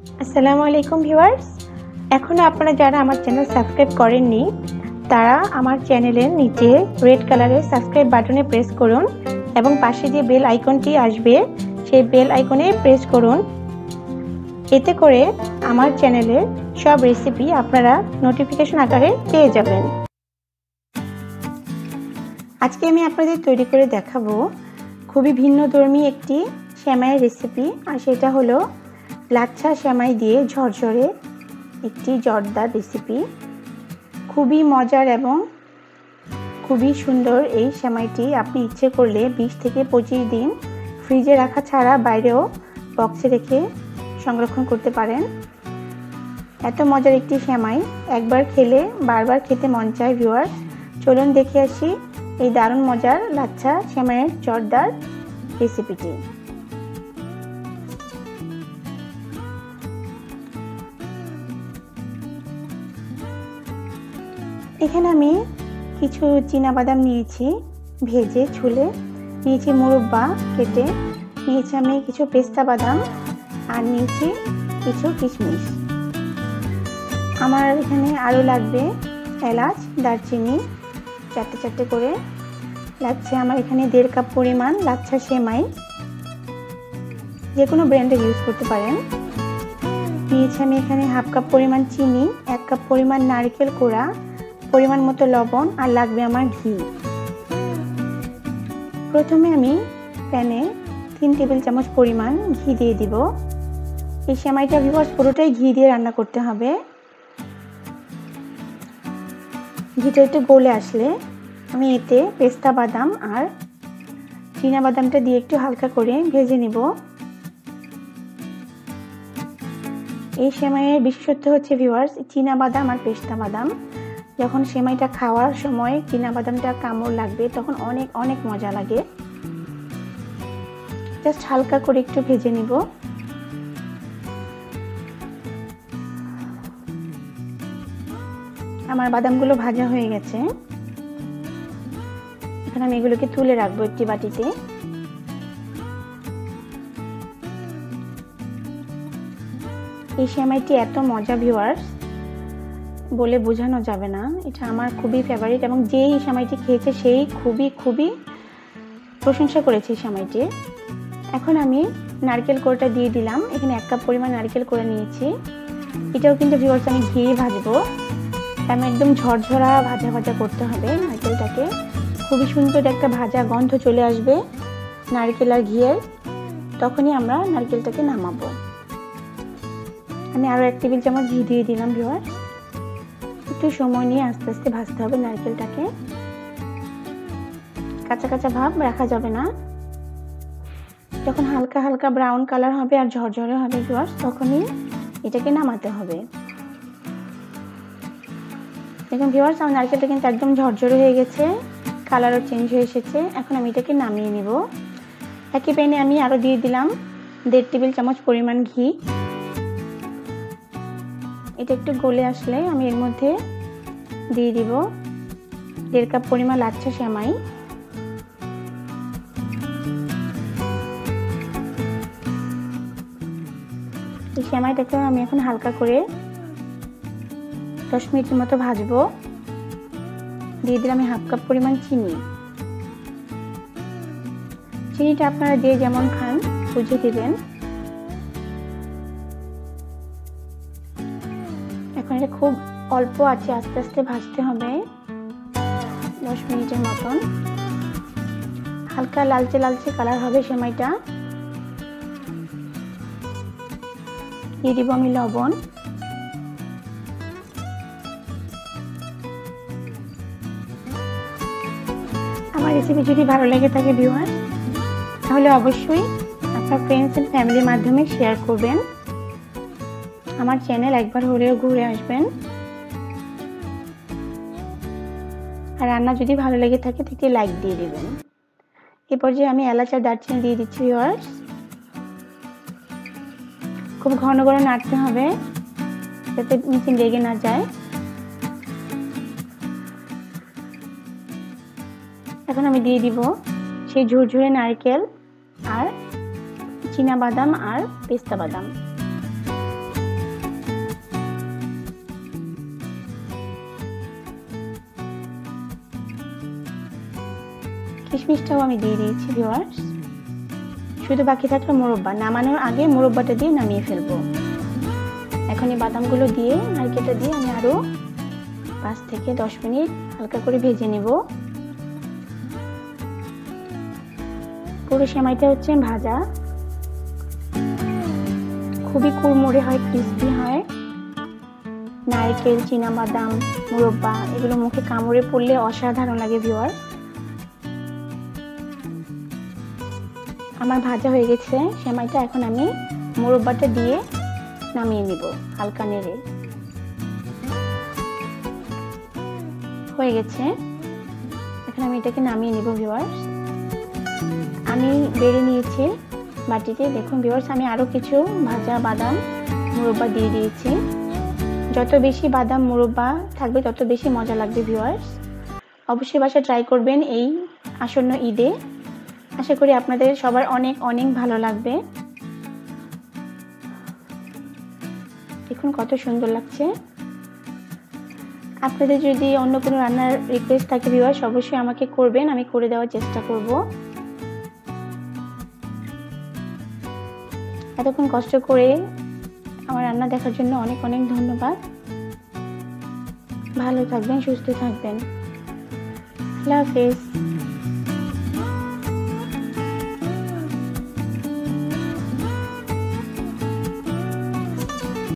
আসসালামু আলাইকুম ভিউয়ার্স, এখনো আপনারা যারা আমার চ্যানেল সাবস্ক্রাইব করেননি তারা আমার চ্যানেলের নিচে রেড কালারের সাবস্ক্রাইব বাটনে প্রেস করুন এবং পাশে যে বেল আইকনটি আসবে সেই বেল আইকনে প্রেস করুন। এতে করে আমার চ্যানেলের সব রেসিপি আপনারা নোটিফিকেশন আকারে পেয়ে যাবেন। আজকে আমি আপনাদের তৈরি করে দেখাবো খুবই ভিন্নধর্মী একটি সেমাইয়ের রেসিপি, আর সেটা হলো লাচ্ছা সেমাই দিয়ে ঝরঝরে একটি জর্দার রেসিপি। খুবই মজার এবং খুবই সুন্দর এই সেমাইটি আপনি ইচ্ছে করলে 20 থেকে 25 দিন ফ্রিজে রাখা ছাড়া বাইরেও বক্সে রেখে সংরক্ষণ করতে পারেন। এত মজার একটি সেমাই একবার খেলে বারবার খেতে মন চায়। ভিউয়ার্স, চলুন দেখে আসি এই দারুণ মজার লাচ্ছা সেমাইয়ের জর্দার রেসিপিটি। এখানে আমি কিছু চীনাবাদাম নিয়েছি ভেজে ছুলে, নিয়েছি মুরব্বা কেটে, নিয়েছি আমি কিছু পেস্তা বাদাম, আর নিয়েছি কিছু কিশমিশ। আমার এখানে আরও লাগবে এলাচ, দারচিনি চারটে চারটে করে লাগছে। আমার এখানে 1.5 কাপ পরিমাণ লাচ্ছা সেমাই, যে কোনো ব্র্যান্ডের ইউজ করতে পারেন। নিয়েছি আমি এখানে 1/2 কাপ পরিমাণ চিনি, 1 কাপ পরিমাণ নারকেল কোড়া, পরিমাণ মতো লবণ, আর লাগবে আমার ঘি। প্রথমে আমি প্যানে 3 টেবিল চামচ পরিমাণ ঘি দিয়ে দিব। এই সেমাইটা ভিউয়ার্স পুরোটাই ঘি দিয়ে রান্না করতে হবে। ঘিটা একটু গলে আসলে আমি এতে পেস্তা বাদাম আর চীনা বাদামটা দিয়ে একটু হালকা করে ভেজে নিব। এই সেমাইয়ের বিশেষত্ব হচ্ছে ভিউয়ার্স চীনা বাদাম আর পেস্তা বাদাম। যখন সেমাইটা খাওয়ার সময় চীনা বাদামটা কামড় লাগবে তখন অনেক অনেক মজা লাগে। জাস্ট হালকা করে একটু ভেজে নিব। আমার বাদামগুলো ভাজা হয়ে গেছে, এখন আমি এগুলোকে তুলে রাখবো একটি বাটিতে। এই সেমাইটি এত মজা ভিউয়ার্স, বলে বোঝানো যাবে না। এটা আমার খুবই ফেভারিট এবং যেই সেমাইটি খেয়েছে সেই খুবই প্রশংসা করেছে এই সেমাইটি। এখন আমি নারকেল কোড়াটা দিয়ে দিলাম। এখানে 1 কাপ পরিমাণ নারকেল কোড়া নিয়েছি। এটাও কিন্তু ভিউয়ার্স আমি ঘি ভাজবো, আমি একদম ঝরঝরা ভাজা করতে হবে নারকেলটাকে। খুবই সুন্দর একটা ভাজা গন্ধ চলে আসবে নারকেল আর ঘিয়ের, তখনই আমরা নারকেলটাকে নামাবো। আমি আরও 1 টেবিল চামচ ঘি দিয়ে দিলাম। ভিউয়ার্স, একটু সময় নিয়ে আস্তে আস্তে ভাজতে হবে নারকেলটাকে, কাঁচা কাঁচা ভাব রাখা যাবে না। যখন হালকা হালকা ব্রাউন কালার হবে আর ঝরঝরে হবে ভিউয়ার্স, তখনই এটাকে নামাতে হবে। দেখুন ভিউয়ার্স, আমার নারকেলটা কিন্তু একদম ঝরঝরে হয়ে গেছে, কালারও চেঞ্জ হয়ে এসেছে। এখন আমি এটাকে নামিয়ে নিব। একই প্যানে আমি আরও দিয়ে দিলাম 1.5 টেবিল চামচ পরিমাণ ঘি। এটা একটু গলে আসলে আমি এর মধ্যে দিয়ে দিব 1.5 কাপ পরিমাণ লাচ্ছা সেমাই। এই সেমাইটাকে আমি এখন হালকা করে 10 মিনিটের মতো ভাজবো। দিয়ে দিলাম আমি 1/2 কাপ পরিমাণ চিনি। চিনিটা আপনারা যে যেমন খান বুঝে দিবেন। এখন এটা খুব অল্প আছে আস্তে আস্তে ভাজতে হবে 10 মিনিটের মতন। হালকা লালচে লালচে কালার হবে সেমাইটা। দিয়ে দিব আমি লবণ। আমার রেসিপি যদি ভালো লেগে থাকে ভিউয়ার্স, তাহলে অবশ্যই আপনার ফ্রেন্ডস এন্ড ফ্যামিলির মাধ্যমে শেয়ার করবেন। আমার চ্যানেল একবার হলেও ঘুরে আসবেন। আর রান্না যদি ভালো লেগে থাকে একটি লাইক দিয়ে দিবেন। এই পর্যায়ে আমি এলাচ আর দারচিনি দিয়ে দিচ্ছি ভিউয়ার্স। খুব ঘন ঘন নাড়তে হবে যাতে নিচে লেগে না যায়। এখন আমি দিয়ে দিব সেই ঝুরঝুরে নারকেল আর চীনা বাদাম আর পেস্তা বাদাম। কিশমিশটাও আমি দিয়ে দিয়েছি ভিউয়ার্স। শুধু বাকি থাকলো মোরব্বা। নামানোর আগে মোরব্বাটা দিয়ে নামিয়ে ফেলবো। এখন এই বাদামগুলো দিয়ে নারকেলটা দিয়ে আমি আরো 5 থেকে 10 মিনিট হালকা করে ভেজে নেব। পুরো সেমাইটা হচ্ছে ভাজা, খুবই কুড়মুড়ে হয়, ক্রিস্পি হয়। নারকেল, চীনাবাদাম, মুরব্বা এগুলো মুখে কামড়ে পড়লে অসাধারণ লাগে ভিউয়ার। আমার ভাজা হয়ে গেছে সেমাইটা। এখন আমি মুরব্বাটা দিয়ে নামিয়ে নিব হালকা নেড়ে। হয়ে গেছে, এখন আমি এটাকে নামিয়ে নিব ভিউয়ার্স। আমি বেড়ে নিয়েছি বাটিতে। দেখুন ভিউয়ার্স, আমি আরো কিছু ভাজা বাদাম মুরব্বা দিয়ে দিয়েছি। যত বেশি বাদাম মুরব্বা থাকবে তত বেশি মজা লাগবে ভিউয়ার্স। অবশ্যই বাসায় ট্রাই করবেন এই আসন্ন ঈদে। আশা করি আপনাদের সবার অনেক অনেক ভালো লাগবে। দেখুন কত সুন্দর লাগছে। আপনাদের যদি অন্য কোনো রান্নার রিকোয়েস্ট থাকে ভিউয়ার্স, অবশ্যই আমাকে করবেন, আমি করে দেওয়ার চেষ্টা করব। এতক্ষণ কষ্ট করে আমার রান্না দেখার জন্য অনেক অনেক ধন্যবাদ। ভালো থাকবেন, সুস্থ থাকবেন। আল্লাহ হাফেজ।